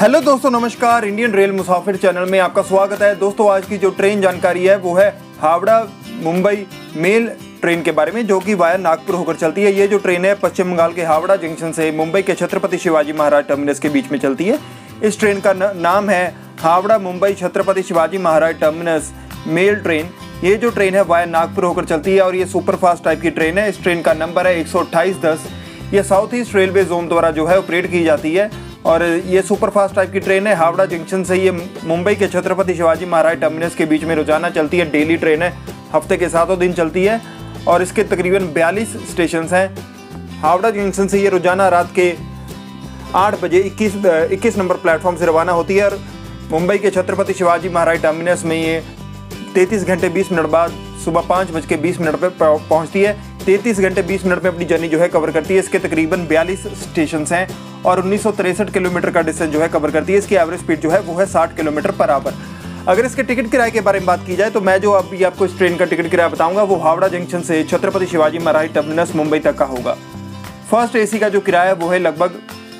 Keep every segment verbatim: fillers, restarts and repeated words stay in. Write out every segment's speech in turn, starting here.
Hello दोस्तों, नमस्कार। Indian rail मुसाफिर channel में आपका स्वागत है। दोस्तों, आज की जो ट्रेन जानकारी है वो है हावड़ा मुंबई मेल ट्रेन के बारे में, जो कि वाया नागपुर होकर चलती है। ये जो ट्रेन है पश्चिम बंगाल के हावड़ा जंक्शन से मुंबई के छत्रपति शिवाजी महाराज टर्मिनस के बीच में चलती है। इस ट्रेन का नाम है Howrah Mumbai Chhatrapati Shivaji Maharaj terminus mail train. ये जो ट्रेन है वाया नागपुर होकर चलती है और ये सुपर फास्ट टाइप की ट्रेन है। इस ट्रेन का नंबर है एक सौ अट्ठाईस दस। ये साउथ ईस्ट रेलवे जोन द्वारा जो है ऑपरेट की जाती है और ये सुपर फास्ट टाइप की ट्रेन है। हावड़ा जंक्शन से ये मुंबई के छत्रपति शिवाजी महाराज टर्मिनस के बीच में रोजाना चलती है। डेली ट्रेन है, हफ्ते के सातों दिन चलती है और इसके तकरीबन बयालीस स्टेशन हैं। हावड़ा जंक्शन से ये रोजाना रात के आठ बजे इक्कीस इक्कीस नंबर प्लेटफॉर्म से रवाना होती है और मुंबई के छत्रपति शिवाजी महाराज टर्मिनस में ये तैंतीस घंटे बीस मिनट बाद सुबह पाँच बज के बीस मिनट पर पहुँचती है। तैंतीस घंटे बीस मिनट में अपनी जर्नी जो है कवर करती है। इसके तकरीबन बयालीस स्टेशन हैं और उन्नीस सौ तिरसठ किलोमीटर का डिस्टेंस जो है कवर करती है। इसकी एवरेज स्पीड जो है वो है साठ किलोमीटर पर आवर। अगर इसके टिकट किराए के बारे में बात की जाए तो मैं जो अभी आपको इस ट्रेन का टिकट किराया बताऊंगा वो हावड़ा जंक्शन से छत्रपति शिवाजी महाराज टर्मिनस मुंबई तक का होगा। फर्स्ट एसी का जो किराया वो है लगभग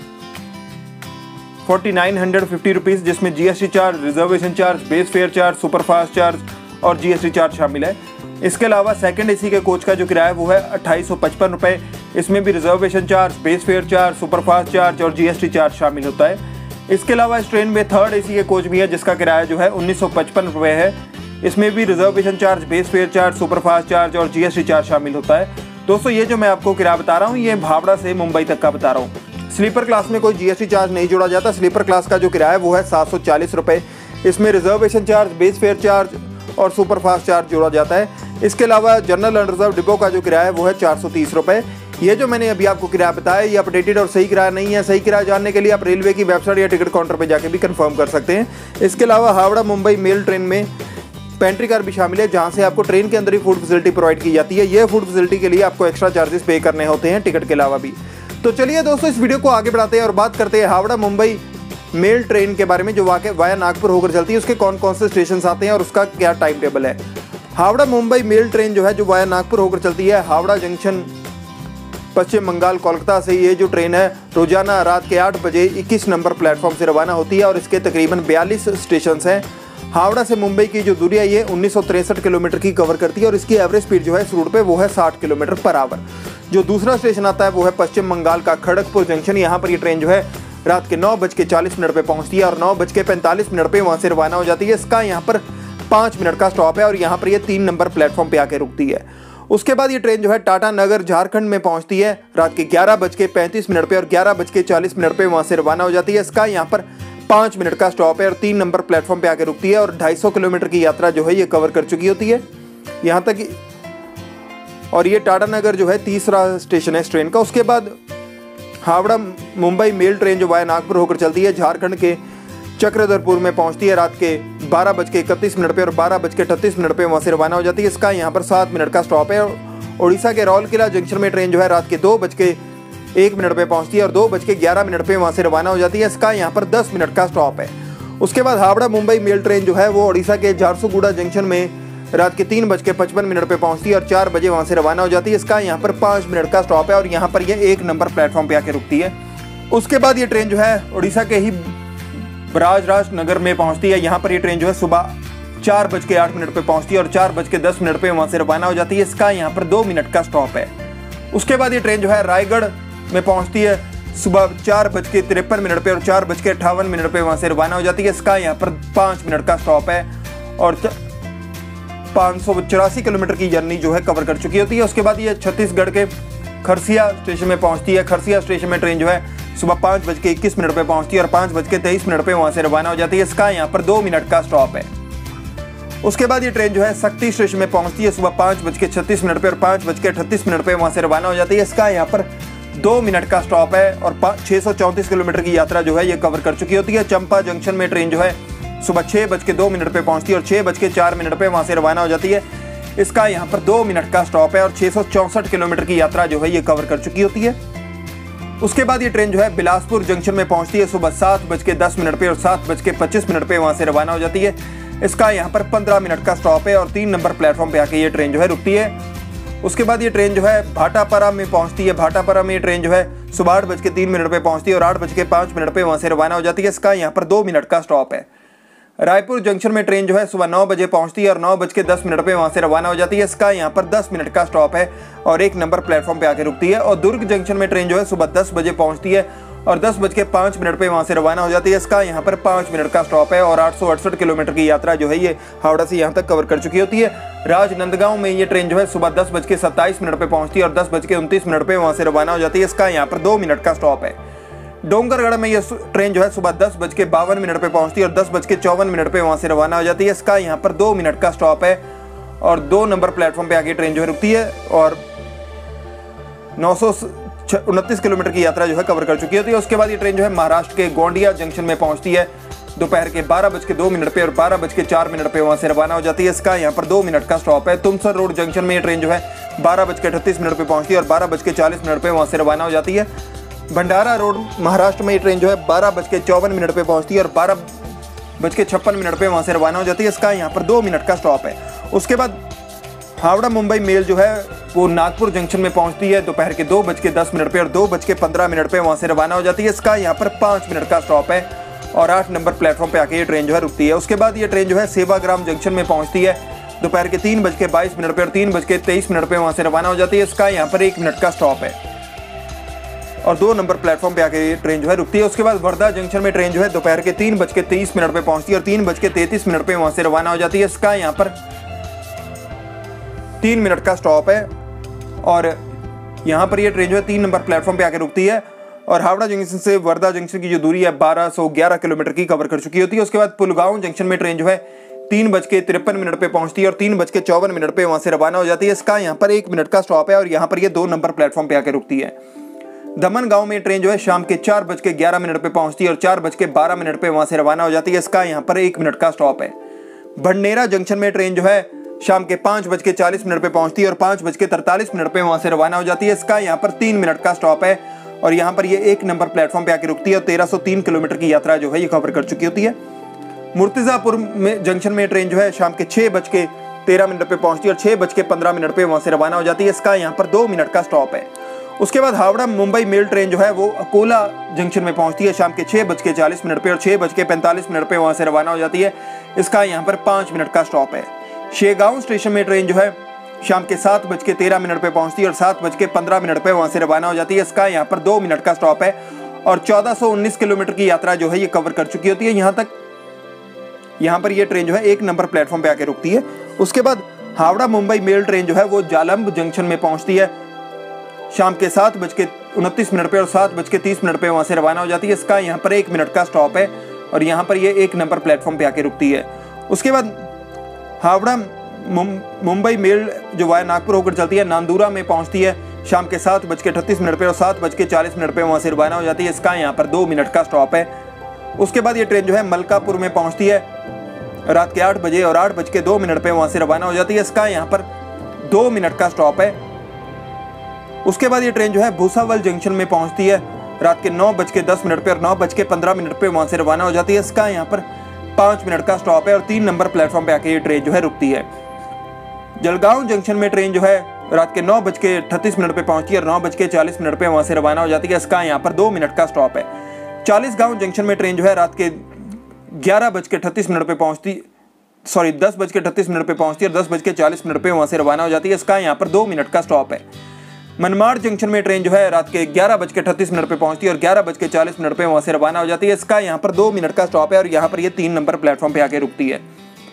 forty nine hundred fifty rupees, जिसमें GST charge, reservation charge, base fare charge, superfast charge और जीएसटी चार्ज शामिल है। इसके अलावा सेकंड एसी के कोच का जो किराया वो है अट्ठाईस सौ पचपन रुपये। इसमें भी reservation charge, base fare charge, superfast charge और जीएसटी चार्ज शामिल होता है। इसके अलावा इस ट्रेन में थर्ड एसी के कोच भी है जिसका किराया जो है उन्नीस सौ पचपन रुपये है। इसमें भी reservation charge, base fare charge, superfast charge और जीएसटी चार्ज शामिल होता है। दोस्तों, ये जो मैं आपको किराया बता रहा हूँ ये हावड़ा से मुंबई तक का बता रहा हूँ। स्लीपर क्लास में कोई जीएसटी चार्ज नहीं जोड़ा जाता। स्लीपर क्लास का जो किराया वो है सात सौ चालीस रुपये। इसमें reservation charge, base fare charge और सुपरफास्ट चार्ज जोड़ा जाता है। इसके अलावा जनरल एंड रिजर्व डिब्बों का जो किराया है वो है चार सौ तीस रुपये। ये जो मैंने अभी आपको किराया बताया ये अपडेटेड और सही किराया नहीं है। सही किराया जानने के लिए आप रेलवे की वेबसाइट या टिकट काउंटर पर जाके भी कंफर्म कर सकते हैं। इसके अलावा हावड़ा मुंबई मेल ट्रेन में पेंट्री कार भी शामिल है, जहाँ से आपको ट्रेन के अंदर ही फूड फैसिलिटी प्रोवाइड की जाती है। ये फूड फैसिलिटी के लिए आपको एक्स्ट्रा चार्जेस पे करने होते हैं टिकट के अलावा भी। तो चलिए दोस्तों, इस वीडियो को आगे बढ़ाते हैं और बात करते हैं हावड़ा मुंबई मेल ट्रेन के बारे में, जो वाकई वाया नागपुर होकर चलती है। उसके कौन कौन से स्टेशन आते हैं और उसका क्या टाइम टेबल है। हावड़ा मुंबई मेल ट्रेन जो है जो वाया नागपुर होकर चलती है हावड़ा जंक्शन पश्चिम बंगाल कोलकाता से ये जो ट्रेन है रोजाना रात के आठ बजे इक्कीस नंबर प्लेटफॉर्म से रवाना होती है और इसके तकरीबन बयालीस स्टेशन हैं। हावड़ा से मुंबई की जो दूरी है ये उन्नीस सौ तिरसठ किलोमीटर की कवर करती है और इसकी एवरेज स्पीड जो है इस रूट पे वो है साठ किलोमीटर पर आवर। जो दूसरा स्टेशन आता है वो है पश्चिम बंगाल का खड़गपुर जंक्शन। यहाँ पर ये ट्रेन जो है रात के नौ बज के चालीस मिनट पर पहुँचती है और नौ बज के पैंतालीस मिनट पर वहाँ से रवाना हो जाती है। इसका यहाँ पर पाँच मिनट का स्टॉप है और यहाँ पर ये तीन नंबर प्लेटफॉर्म पे आके रुकती है। उसके बाद ये ट्रेन जो है टाटा नगर झारखंड में पहुँचती है रात के ग्यारह बज के पैंतीस मिनट पर और ग्यारह बज के चालीस मिनट पर वहाँ से रवाना हो जाती है। इसका यहाँ पर पाँच मिनट का स्टॉप है और तीन नंबर प्लेटफॉर्म पे आके रुकती है और ढाई सौ किलोमीटर की यात्रा जो है ये कवर कर चुकी होती है यहाँ तक। और ये टाटा नगर जो है तीसरा स्टेशन है इस ट्रेन का। उसके बाद हावड़ा मुंबई मेल ट्रेन जो वाया नागपुर होकर चलती है झारखंड के चक्रधरपुर में पहुंचती है रात के बारह बज के इकतीस मिनट पर और बारह बज के अड़तीस मिनट पर वहाँ से रवाना हो जाती है। इसका यहाँ पर सात मिनट का स्टॉप है। उड़ीसा के रौलकिला जंक्शन में ट्रेन जो है रात के दो बज के एक मिनट पे पहुंचती है और दो बज के ग्यारह मिनट पे वहाँ से रवाना हो जाती है। इसका यहाँ पर दस मिनट का स्टॉप है। उसके बाद हावड़ा मुंबई मेल ट्रेन जो है वो उड़ीसा के झारसुगुड़ा जंक्शन में रात के तीन बज के पचपन मिनट पे पहुंचती है और चार बजे वहाँ से रवाना हो जाती है। इसका यहाँ पर पाँच मिनट का स्टॉप है और यहाँ पर यह एक नंबर प्लेटफॉर्म पे आके रुकती है। उसके बाद ये ट्रेन जो है उड़ीसा के ही ब्राजराज नगर में पहुँचती है। यहाँ पर ये ट्रेन जो है सुबह चार बज के आठ मिनट पर पहुँचती है और चार बज के दस मिनट पर वहाँ से रवाना हो जाती है। इसका यहाँ पर दो मिनट का स्टॉप है। उसके बाद ये ट्रेन जो है रायगढ़ में पहुंचती है सुबह चार बज के तिरपन मिनट पे और चार बज के अट्ठावन मिनट पे वहाँ से रवाना हो जाती है। इसका यहाँ पर पाँच मिनट का स्टॉप है और पाँच सौ चौरासी किलोमीटर की जर्नी जो है कवर कर चुकी होती है। उसके बाद ये छत्तीसगढ़ के खरसिया स्टेशन में पहुँचती है। खरसिया स्टेशन में ट्रेन जो है सुबह पाँच बज के इक्कीस मिनट पर पहुँचती है और पाँच बज के तेईस मिनट पर वहाँ से रवाना हो जाती है। इसका यहाँ पर दो मिनट का स्टॉप है। उसके बाद ये ट्रेन जो है शक्ति स्टेशन में पहुँचती है सुबह पाँच बज के छत्तीस मिनट पर और पाँच बज के अड़तीस मिनट पर वहाँ से रवाना हो जाती है। इसका यहाँ पर दो मिनट का स्टॉप है और छः सौ चौंतीस किलोमीटर की यात्रा जो है ये कवर कर चुकी होती है। चंपा जंक्शन में ट्रेन जो है सुबह छः बज के दो मिनट पर पहुँचती है और छः बज के चार मिनट पर वहाँ से रवाना हो जाती है। इसका यहाँ पर दो मिनट का स्टॉप है और छः सौ चौंसठ किलोमीटर की यात्रा जो है ये कवर कर चुकी होती है। उसके बाद ये ट्रेन जो है बिलासपुर जंक्शन में पहुँचती है सुबह सात बज के दस मिनट पर और सात बज के पच्चीस मिनट पर वहाँ से रवाना हो जाती है। इसका यहाँ पर पंद्रह मिनट का स्टॉप है और तीन नंबर प्लेटफॉर्म पे आके ये ट्रेन जो है रुकती है। उसके बाद ये ट्रेन जो है भाटापारा में पहुंचती है। भाटापारा में ये ट्रेन जो है सुबह आठ बज के तीन मिनट पे पहुंचती है और आठ बज के पाँच मिनट पे वहाँ से रवाना हो जाती है। इसका यहाँ पर दो मिनट का स्टॉप है। रायपुर जंक्शन में ट्रेन जो है सुबह नौ बजे पहुंचती है और नौ बज के दस मिनट पे वहाँ से रवाना हो जाती है। इसका यहाँ पर दस मिनट का स्टॉप है और एक नंबर प्लेटफॉर्म पे आके रुकती है। और दुर्ग जंक्शन में ट्रेन जो है सुबह दस बजे पहुंचती है और दस बज के पाँच मिनट पे वहाँ से रवाना हो जाती है। इसका यहाँ पर पाँच मिनट का स्टॉप है और आठ सौ अड़सठ किलोमीटर की यात्रा जो है ये हावड़ा से यहाँ तक कवर कर चुकी होती है। राजनंदगांव में ये ट्रेन जो है सुबह दस बज के सत्ताईस मिनट पे पहुंचती है और दस बज के उनतीस मिनट पे वहाँ से रवाना हो जाती है। इसका यहाँ पर दो मिनट का स्टॉप है। डोंगरगढ़ में ये ट्रेन जो है सुबह दस बज के बावन मिनट पे पहुंचती है और दस बज के चौवन मिनट पे वहाँ से रवाना हो जाती है। इसका यहाँ पर दो मिनट का स्टॉप है और दो नंबर प्लेटफॉर्म पे आगे ट्रेन जो है रुकती है और नौ सौ उनतीस किलोमीटर की यात्रा जो है कवर कर चुकी होती है। उसके बाद ये ट्रेन जो है महाराष्ट्र के गोंडिया जंक्शन में पहुंचती है दोपहर के बारह बज के दो मिनट पे और बारह बज के चार मिनट पे वहाँ से रवाना हो जाती है। इसका यहाँ पर दो मिनट का स्टॉप है। तुमसर रोड जंक्शन में ये ट्रेन जो है बारह बज के अठतीस मिनट पे पहुंचती है और बारह बज के चालीस मिनट पे वहाँ से रवाना हो जाती है। भंडारा रोड महाराष्ट्र में ये ट्रेन जो है बारह बज के चौवन मिनट पे पहुंचती है और बारह बज के छप्पन मिनट पे वहाँ से रवाना हो जाती है। इसका यहाँ पर दो मिनट का स्टॉप है। उसके बाद हावड़ा मुंबई मेल जो है वो नागपुर जंक्शन में पहुंचती है दोपहर के दो बज के दस मिनट पे और दो बज के पंद्रह मिनट पे वहाँ से रवाना हो जाती है। इसका यहाँ पर पाँच मिनट का स्टॉप है और आठ नंबर प्लेटफॉर्म पे आके ये ट्रेन जो है रुकती है। उसके बाद ये ट्रेन जो है सेवाग्राम जंक्शन में पहुंचती है दोपहर के तीन बज के बाईस मिनट पे और तीन बज के तेईस मिनट पे वहाँ से रवाना हो जाती है। इसका यहाँ पर एक मिनट का स्टॉप है और दो नंबर प्लेटफॉर्म पे आके ये ट्रेन जो है रुकती है। उसके बाद वर्धा जंक्शन में ट्रेन जो है दोपहर के तीन बज के तेईस मिनट पे पहुंचती है और तीन बज के तैंतीस मिनट पे वहाँ से रवाना हो जाती है। इसका यहाँ पर तीन मिनट का स्टॉप है और यहाँ पर ये ट्रेन जो है तीन नंबर प्लेटफॉर्म पे आके रुकती है और हावड़ा जंक्शन से वर्धा जंक्शन की जो दूरी है बारह सौ ग्यारह किलोमीटर की कवर कर चुकी होती है। उसके बाद पुलगांव जंक्शन में ट्रेन जो है तीन बज के तिरपन मिनट पे पहुंचती है और तीन बज के चौवन मिनट पे वहाँ से रवाना हो जाती है। इसका यहाँ पर एक मिनट का स्टॉप है और यहाँ पर ये दो नंबर प्लेटफॉर्म पे आके रुकती है। दमन गांव में ट्रेन जो है शाम के चार बज के ग्यारह मिनट पे पहुंचती है और चार बज के बारह मिनट पे वहाँ से रवाना हो जाती है। इसका यहाँ पर एक मिनट का स्टॉप है। भंडेरा जंक्शन में ट्रेन जो है शाम के पाँच बज के चालीस मिनट पे पहुंचती है और पाँच बज के तरतालीस मिनट पे वहाँ से रवाना हो जाती है। इसका यहाँ पर तीन मिनट का स्टॉप है और यहाँ पर ये एक नंबर प्लेटफॉर्म पे आके रुकती है और तेरह सौ तीन किलोमीटर की यात्रा जो है ये कवर कर चुकी होती है। मुर्तिजापुर में जंक्शन में ट्रेन जो है शाम के छः बज के तेरह मिनट पे पहुंचती है और छः बज के पंद्रह मिनट पे वहाँ से रवाना हो जाती है। इसका यहाँ पर दो मिनट का स्टॉप है। उसके बाद हावड़ा मुंबई मेल ट्रेन जो है वो अकोला जंक्शन में पहुंचती है शाम के छः बज के चालीस मिनट पे और छः बज के पैंतालीस मिनट पे वहाँ से रवाना हो जाती है। इसका यहाँ पर पाँच मिनट का स्टॉप है। शेगांव स्टेशन में ट्रेन जो है शाम के सात बज के तेरह मिनट पे पहुंचती है और सात बज के पंद्रह मिनट पे वहाँ से रवाना हो जाती है। इसका यहाँ पर दो मिनट का स्टॉप है और चौदह सौ उन्नीस किलोमीटर की यात्रा जो है ये कवर कर चुकी होती है। यहाँ तक यहाँ पर ये ट्रेन जो है एक नंबर प्लेटफॉर्म पे आके रुकती है। उसके बाद हावड़ा मुंबई मेल ट्रेन जो है वो जालंब जंक्शन में पहुंचती है शाम के सात बज के उनतीस मिनट पे और सात बज के तीस मिनट पे वहाँ से रवाना हो जाती है। इसका यहाँ पर एक मिनट का स्टॉप है और यहाँ पर ये एक नंबर प्लेटफॉर्म पे आके रुकती है। उसके बाद हावड़ा मुंबई मेल जो वाया नागपुर होकर चलती है नांदूरा में पहुँचती है शाम के सात बज के अठतीस मिनट पे और सात बज के चालीस मिनट पे वहाँ से रवाना हो जाती है। इसका यहाँ पर दो मिनट का स्टॉप है। उसके बाद ये ट्रेन जो है मलकापुर में पहुँचती है रात के आठ बजे और आठ बज के दो मिनट पे वहाँ से रवाना हो जाती है। इसका यहाँ पर दो मिनट का स्टॉप है। उसके बाद ये ट्रेन जो है भूसावल जंक्शन में पहुंचती है रात के नौ बज के दस मिनट पे और नौ बज के पंद्रह मिनट पे वहाँ से रवाना हो जाती है। इसका यहाँ पर पाँच मिनट का स्टॉप है और तीन नंबर प्लेटफॉर्म पे आके ये ट्रेन जो है रुकती है। जलगांव जंक्शन में ट्रेन जो है रात के नौ बज के अट्ठतीस मिनट पे पहुंचती है और नौ बज के चालीस मिनट पे वहाँ से रवाना हो जाती है। इसका यहाँ पर दो मिनट का स्टॉप है। चालीस गाँव जंक्शन में ट्रेन जो है रात के ग्यारह बज के अट्ठतीस मिनट पे पहुँचती सॉरी दस बज के अट्ठतीस मिनट पे पहुँचती है और दस बज के चालीस मिनट पे वहाँ से रवाना हो जाती है। इसका यहाँ पर दो मिनट का स्टॉप है। मनमाड़ जंक्शन में ट्रेन जो है रात के ग्यारह बज के अट्ठतीस मिनट पे पहुंचती है और ग्यारह बज के चालीस मिनट पे वहाँ से रवाना हो जाती है। इसका यहाँ पर दो मिनट का स्टॉप है और यहाँ पर ये तीन नंबर प्लेटफॉर्म पे आके रुकती है।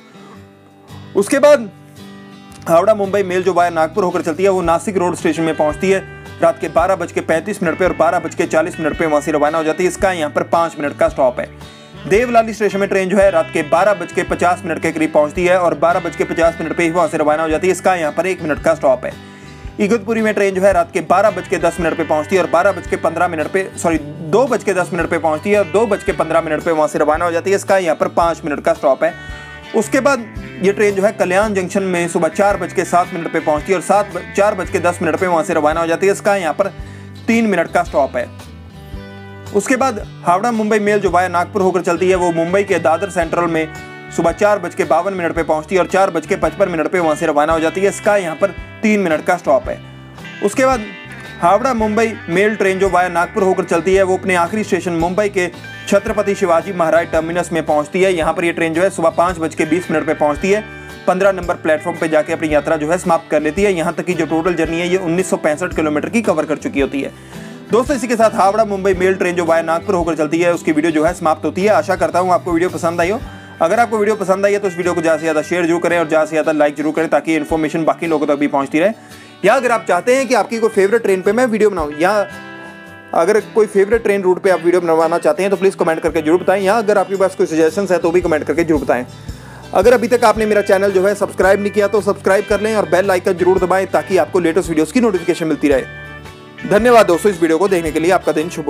उसके बाद हावड़ा मुंबई मेल जो वाया नागपुर होकर चलती है वो नासिक रोड स्टेशन में पहुंचती है रात के बारह बज के पैंतीस मिनट पे और बारह बज के चालीस मिनट पे वहाँ से रवाना हो जाती है। इसका यहाँ पर पाँच मिनट का स्टॉप है। देवलाली स्टेशन में ट्रेन जो है रात के बारह बज के पचास मिनट के करीब पहुंचती है और बारह बज के पचास मिनट पे ही वहाँ से रवाना हो जाती है। इसका यहाँ पर एक मिनट का स्टॉप है। इगतपुरी में ट्रेन जो है रात के बारह बज के दस मिनट पे पहुंचती है और बारह बज के पंद्रह मिनट पे सॉरी दो बज के दस मिनट पे पहुंचती है और दो बज के पंद्रह मिनट पे वहाँ से रवाना हो जाती है। इसका यहाँ पर पाँच मिनट का स्टॉप है। उसके बाद ये ट्रेन जो है कल्याण जंक्शन में सुबह चार बज के सात मिनट पे पहुंचती है और सात चार बज के दस मिनट पे वहाँ से रवाना हो जाती है। इसका यहाँ पर तीन मिनट का स्टॉप है। उसके बाद हावड़ा मुंबई मेल जो वाया नागपुर होकर चलती है वो मुंबई के दादर सेंट्रल में सुबह चार बज के बावन मिनट पे पहुंचती है और चार बज के पचपन मिनट पे वहाँ से रवाना हो जाती है। इसका यहाँ पर तीन मिनट का स्टॉप है। उसके बाद हावड़ा मुंबई मेल ट्रेन जो वाया नागपुर होकर चलती है वो अपने आखिरी स्टेशन मुंबई के छत्रपति शिवाजी महाराज टर्मिनस में पहुंचती है। यहाँ पर ये ट्रेन जो है सुबह पाँच बज के बीस मिनट पर पहुंचती है, पंद्रह नंबर प्लेटफॉर्म पे जाके अपनी यात्रा जो है समाप्त कर लेती है। यहाँ तक की जो टोटल जर्नी है ये उन्नीस सौ पैंसठ किलोमीटर की कवर कर चुकी होती है। दोस्तों इसी के साथ हावड़ा मुंबई मेल ट्रेन जो वाया नागपुर होकर चलती है उसकी वीडियो जो है समाप्त होती है। आशा करता हूँ आपको वीडियो पसंद आई हो। अगर आपको वीडियो पसंद आई है तो इस वीडियो को ज़्यादा से ज़्यादा शेयर जरूर करें और ज़्यादा से ज़्यादा लाइक जरूर करें ताकि इन्फॉर्मेशन बाकी लोगों तक भी पहुँचती रहे। या अगर आप चाहते हैं कि आपकी कोई फेवरेट ट्रेन पर मैं वीडियो बनाऊँ या अगर कोई फेवरेट ट्रेन रूट पे आप वीडियो बनवाना चाहते हैं तो प्लीज़ कमेंट करके जरूर बताएं। या अगर आपके पास कोई सजेशंस है तो भी कमेंट करके जरूर बताएं। अगर अभी तक आपने मेरा चैनल जो है सब्सक्राइब नहीं किया तो सब्सक्राइब कर लें और बेल आइकन जरूर दबाएं ताकि आपको लेटेस्ट वीडियोस की नोटिफिकेशन मिलती रहे। धन्यवाद दोस्तों इस वीडियो को देखने के लिए। आपका दिन शुभ हो।